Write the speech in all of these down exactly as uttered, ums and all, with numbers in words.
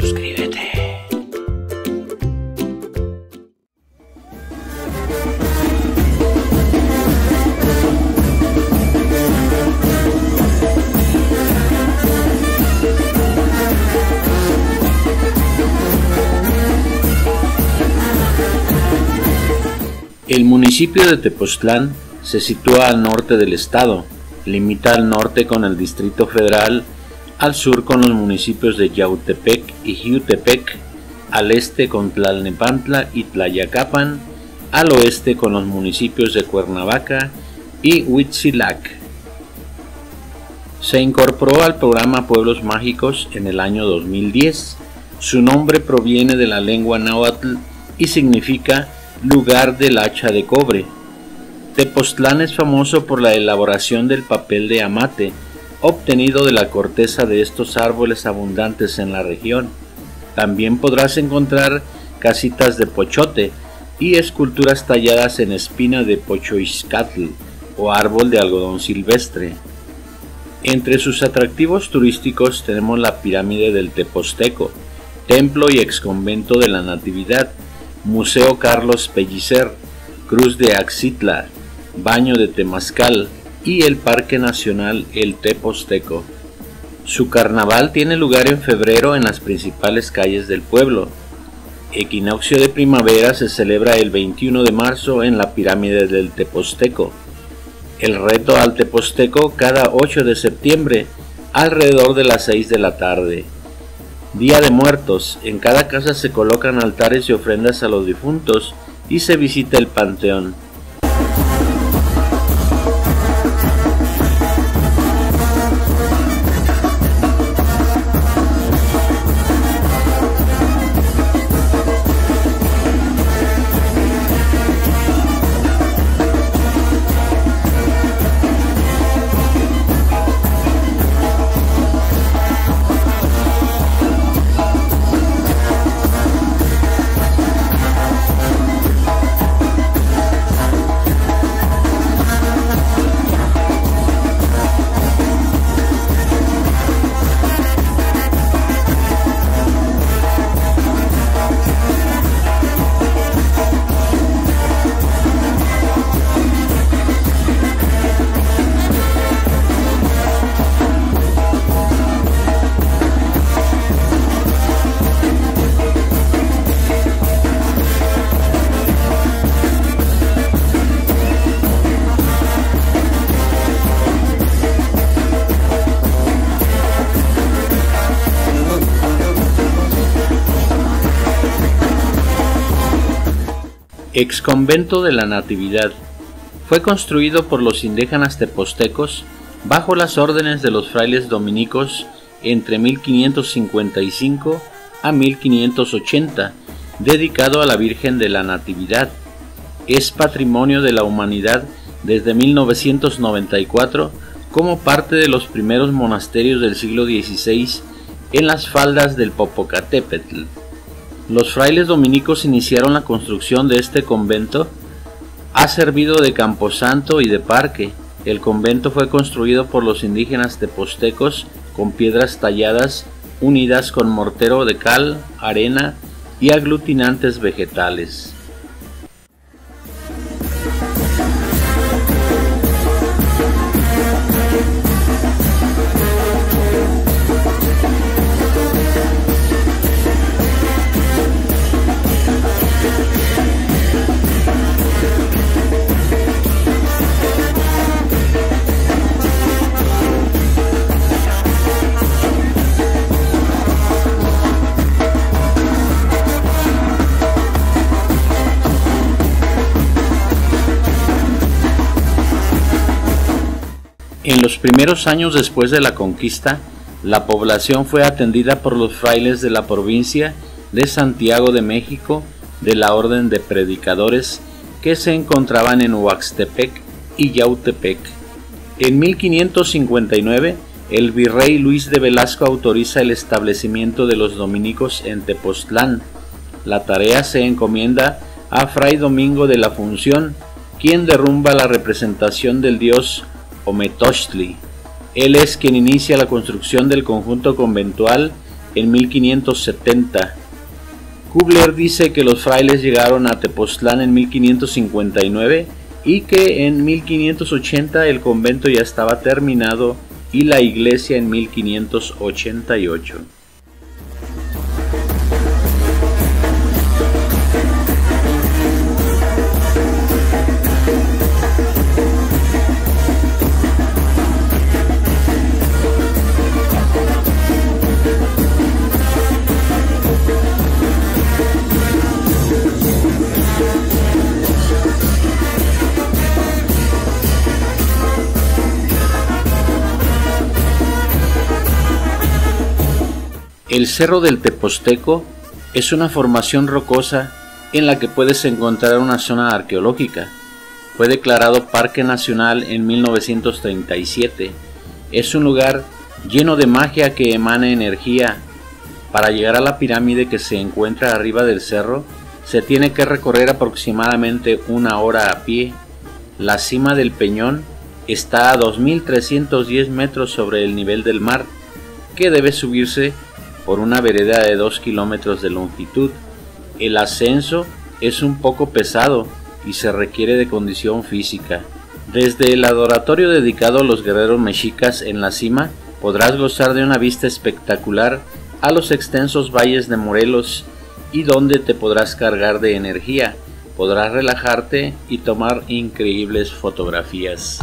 Suscríbete. El municipio de Tepoztlán se sitúa al norte del estado, limita al norte con el Distrito Federal, al sur con los municipios de Yautepec y Jiutepec, al este con Tlalnepantla y Tlayacapan, al oeste con los municipios de Cuernavaca y Huitzilac. Se incorporó al programa Pueblos Mágicos en el año dos mil diez. Su nombre proviene de la lengua náhuatl y significa lugar del hacha de cobre. Tepoztlán es famoso por la elaboración del papel de amate, obtenido de la corteza de estos árboles abundantes en la región. También podrás encontrar casitas de pochote y esculturas talladas en espina de pochoixcatl o árbol de algodón silvestre. Entre sus atractivos turísticos tenemos la pirámide del Tepozteco, templo y exconvento de la Natividad, Museo Carlos Pellicer, Cruz de Axitla, Baño de Temazcal y el Parque Nacional El Tepozteco. Su carnaval tiene lugar en febrero en las principales calles del pueblo. Equinoccio de primavera se celebra el veintiuno de marzo en la pirámide del Tepozteco. El reto al Tepozteco cada ocho de septiembre alrededor de las seis de la tarde. Día de Muertos. En cada casa se colocan altares y ofrendas a los difuntos y se visita el panteón. Exconvento de la Natividad. Fue construido por los indígenas tepoztecos bajo las órdenes de los frailes dominicos entre mil quinientos cincuenta y cinco a mil quinientos ochenta, dedicado a la Virgen de la Natividad. Es patrimonio de la humanidad desde mil novecientos noventa y cuatro como parte de los primeros monasterios del siglo dieciséis en las faldas del Popocatépetl. Los frailes dominicos iniciaron la construcción de este convento. Ha servido de camposanto y de parque. El convento fue construido por los indígenas tepoztecos con piedras talladas unidas con mortero de cal, arena y aglutinantes vegetales. En los primeros años después de la conquista, la población fue atendida por los frailes de la provincia de Santiago de México de la Orden de Predicadores que se encontraban en Huaxtepec y Yautepec. En mil quinientos cincuenta y nueve, el virrey Luis de Velasco autoriza el establecimiento de los dominicos en Tepoztlán. La tarea se encomienda a Fray Domingo de la Función, quien derrumba la representación del dios Ometochtli. Él es quien inicia la construcción del conjunto conventual en mil quinientos setenta. Kubler dice que los frailes llegaron a Tepoztlán en mil quinientos cincuenta y nueve y que en mil quinientos ochenta el convento ya estaba terminado y la iglesia en mil quinientos ochenta y ocho. El Cerro del Teposteco es una formación rocosa en la que puedes encontrar una zona arqueológica. Fue declarado Parque Nacional en mil novecientos treinta y siete. Es un lugar lleno de magia que emana energía. Para llegar a la pirámide que se encuentra arriba del cerro, se tiene que recorrer aproximadamente una hora a pie. La cima del peñón está a dos mil trescientos diez metros sobre el nivel del mar, que debe subirse por una vereda de dos kilómetros de longitud. El ascenso es un poco pesado y se requiere de condición física. Desde el adoratorio dedicado a los guerreros mexicas en la cima podrás gozar de una vista espectacular a los extensos valles de Morelos y donde te podrás cargar de energía, podrás relajarte y tomar increíbles fotografías.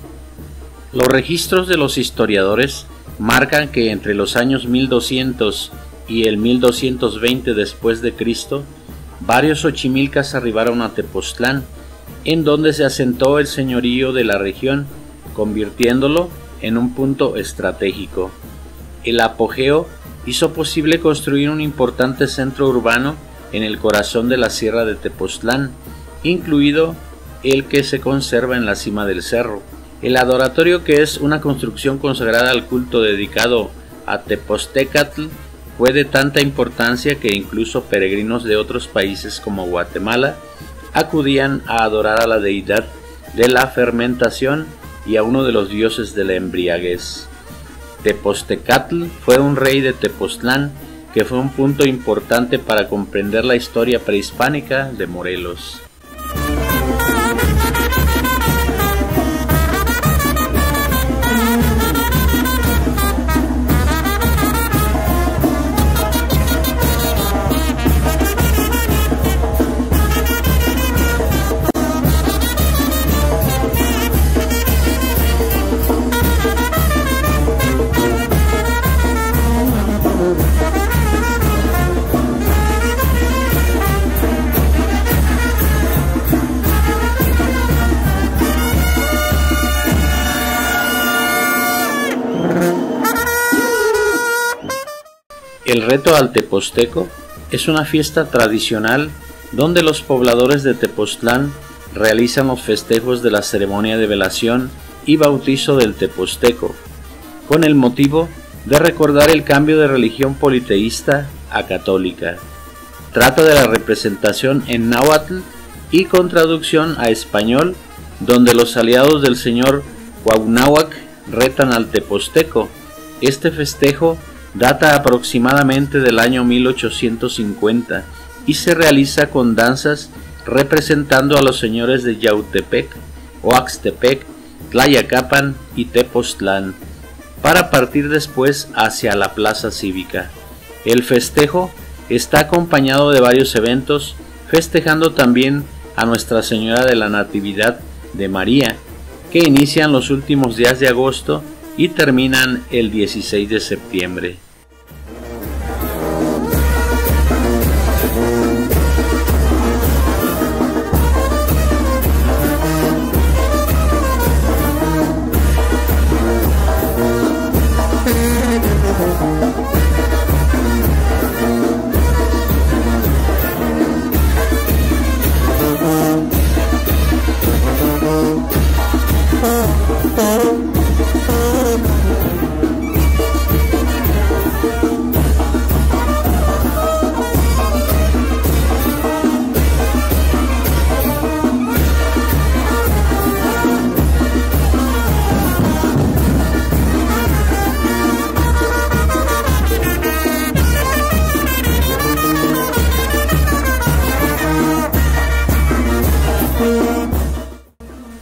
Los registros de los historiadores marcan que entre los años mil doscientos y el mil doscientos veinte después de Cristo, varios ochimilcas arribaron a Tepoztlán, en donde se asentó el señorío de la región, convirtiéndolo en un punto estratégico. El apogeo hizo posible construir un importante centro urbano en el corazón de la sierra de Tepoztlán, incluido el que se conserva en la cima del cerro. El adoratorio, que es una construcción consagrada al culto dedicado a Tepoztecatl, fue de tanta importancia que incluso peregrinos de otros países como Guatemala acudían a adorar a la deidad de la fermentación y a uno de los dioses de la embriaguez. Tepoztecatl fue un rey de Tepoztlán que fue un punto importante para comprender la historia prehispánica de Morelos. El reto al Teposteco es una fiesta tradicional donde los pobladores de Tepoztlán realizan los festejos de la ceremonia de velación y bautizo del Teposteco, con el motivo de recordar el cambio de religión politeísta a católica. Trata de la representación en náhuatl y con traducción a español, donde los aliados del señor Cuauhnáhuac retan al Teposteco. Este festejo data aproximadamente del año mil ochocientos cincuenta y se realiza con danzas representando a los señores de Yautepec, Oaxtepec, Tlayacapan y Tepoztlán, para partir después hacia la plaza cívica. El festejo está acompañado de varios eventos, festejando también a Nuestra Señora de la Natividad de María, que inician los últimos días de agosto y terminan el dieciséis de septiembre.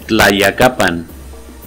Tlayacapan.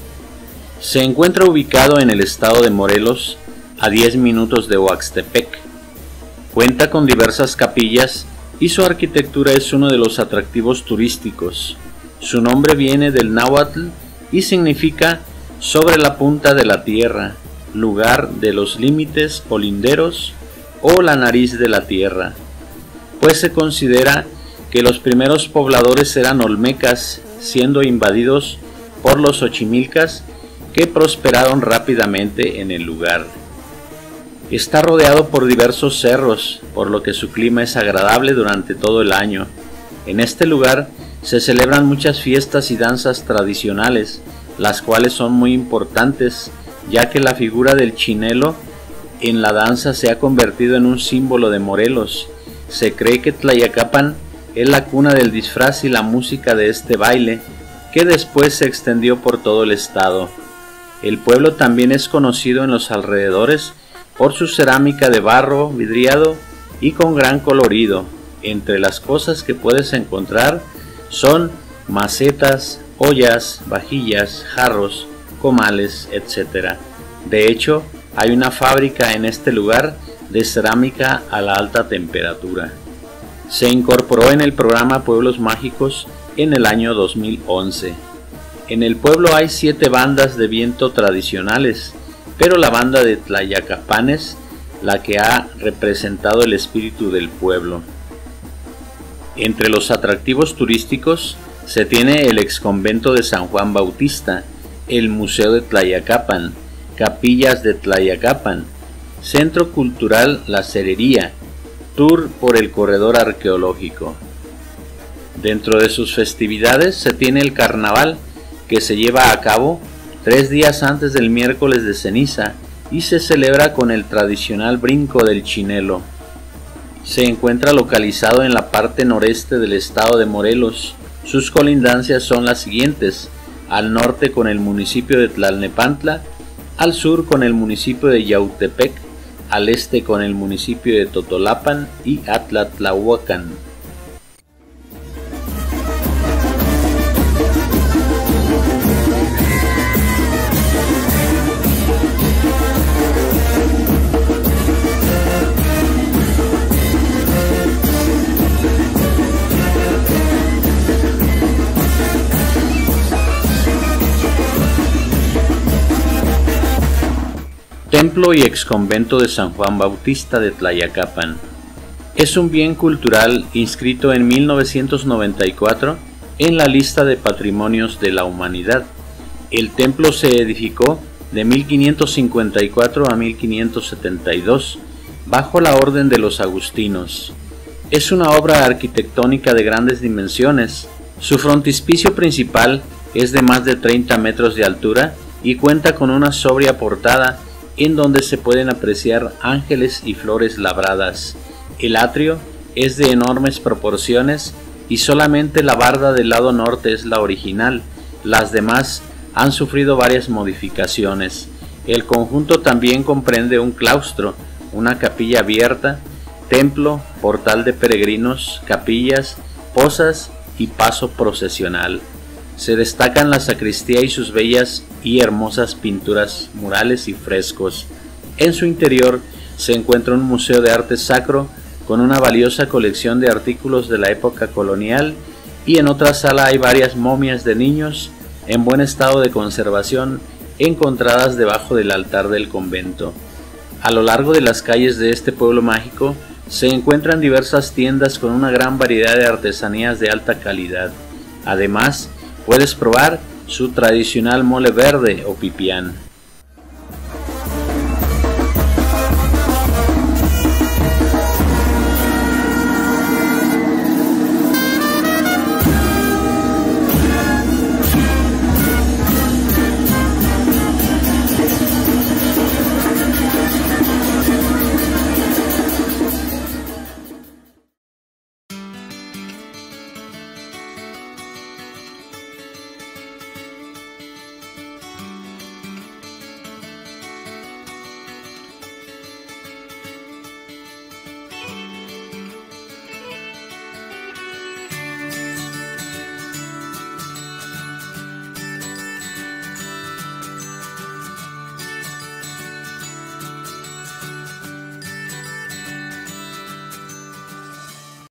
Se encuentra ubicado en el estado de Morelos, a diez minutos de Oaxtepec. Cuenta con diversas capillas y su arquitectura es uno de los atractivos turísticos. Su nombre viene del náhuatl y significa sobre la punta de la tierra, lugar de los límites o linderos o la nariz de la tierra, pues se considera que los primeros pobladores eran olmecas, siendo invadidos por los ochimilcas, que prosperaron rápidamente en el lugar. Está rodeado por diversos cerros, por lo que su clima es agradable durante todo el año. En este lugar se celebran muchas fiestas y danzas tradicionales, las cuales son muy importantes, ya que la figura del chinelo en la danza se ha convertido en un símbolo de Morelos. Se cree que Tlayacapan es la cuna del disfraz y la música de este baile, que después se extendió por todo el estado. El pueblo también es conocido en los alrededores por su cerámica de barro vidriado y con gran colorido. Entre las cosas que puedes encontrar son macetas, ollas, vajillas, jarros, comales, etcétera. De hecho, hay una fábrica en este lugar de cerámica a la alta temperatura. Se incorporó en el programa Pueblos Mágicos en el año dos mil once. En el pueblo hay siete bandas de viento tradicionales, pero la banda de Tlayacapan es la que ha representado el espíritu del pueblo. Entre los atractivos turísticos se tiene el exconvento de San Juan Bautista, el Museo de Tlayacapan, Capillas de Tlayacapan, Centro Cultural La Cerería, tour por el corredor arqueológico. Dentro de sus festividades se tiene el carnaval, que se lleva a cabo tres días antes del miércoles de ceniza y se celebra con el tradicional brinco del chinelo. Se encuentra localizado en la parte noreste del estado de Morelos. Sus colindancias son las siguientes: al norte con el municipio de Tlalnepantla, al sur con el municipio de Yautepec, al este con el municipio de Totolapan y Atlatlahuacan. Templo y exconvento de San Juan Bautista de Tlayacapan. Es un bien cultural inscrito en mil novecientos noventa y cuatro en la lista de Patrimonios de la Humanidad. El templo se edificó de mil quinientos cincuenta y cuatro a mil quinientos setenta y dos bajo la orden de los agustinos. Es una obra arquitectónica de grandes dimensiones. Su frontispicio principal es de más de treinta metros de altura y cuenta con una sobria portada en donde se pueden apreciar ángeles y flores labradas. El atrio es de enormes proporciones y solamente la barda del lado norte es la original. Las demás han sufrido varias modificaciones. El conjunto también comprende un claustro, una capilla abierta, templo, portal de peregrinos, capillas, pozas y paso procesional. Se destacan la sacristía y sus bellas y hermosas pinturas, murales y frescos. En su interior se encuentra un museo de arte sacro con una valiosa colección de artículos de la época colonial, y en otra sala hay varias momias de niños en buen estado de conservación encontradas debajo del altar del convento. A lo largo de las calles de este pueblo mágico se encuentran diversas tiendas con una gran variedad de artesanías de alta calidad. Además, puedes probar su tradicional mole verde o pipián.